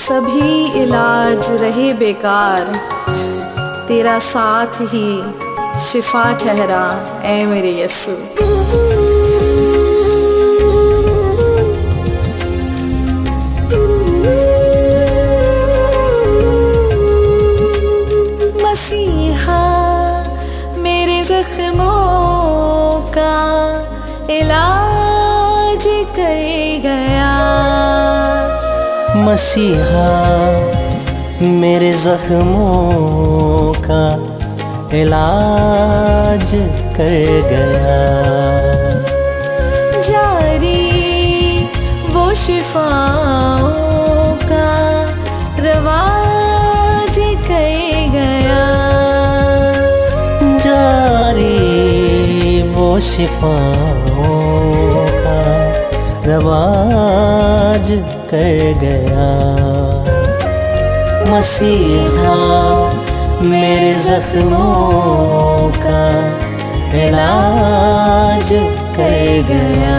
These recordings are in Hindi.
सभी इलाज रहे बेकार, तेरा साथ ही शिफा ठहरा ऐ मेरे यस्सु। मसीहा मेरे जख्मों का इलाज कर गया, मसीहा मेरे जख्मों का इलाज कर गया। जारी वो शिफाओं का रवाज कर गया, जारी वो शिफाओं का रवाज कर गया। मसीहा मेरे जख्मों का इलाज कर गया।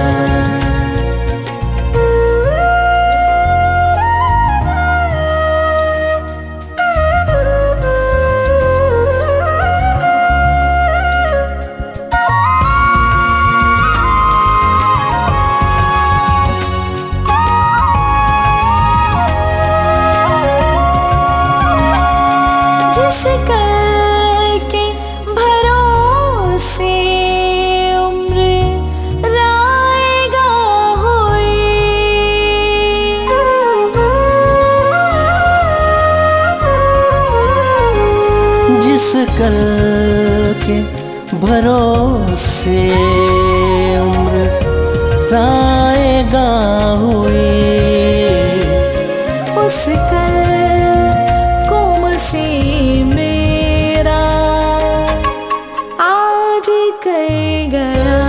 जिस कल के भरोसे उम्र राएगा हुई, जिस कल के भरोसे उम्र राएगा हुई, उस कल से मेरा आज कर गया,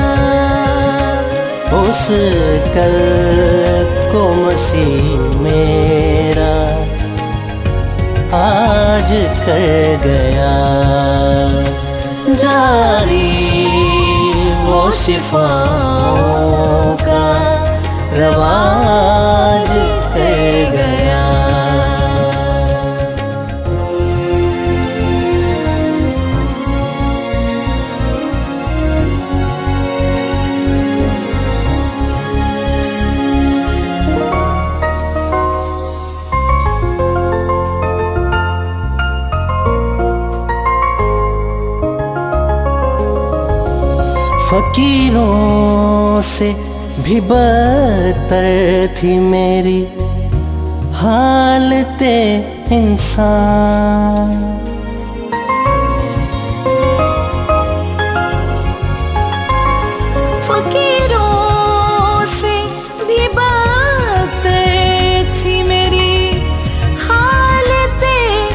उस कल को मसीह मेरा आज कर गया। जारी वो शिफाओं का रवाज कर गया। फकीरों से भी बदतर थी मेरी हालते इंसान, फकीरों से भी बदतर थी मेरी हालते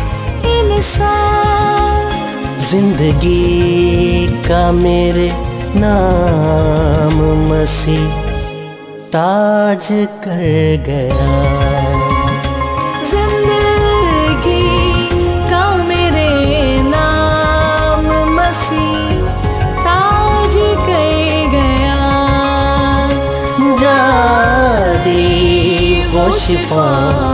इंसान। जिंदगी का मेरे नाम मसीह ताज कर गया, जिंदगी का मेरे नाम मसीह ताज कर गया। जारी वो शिफा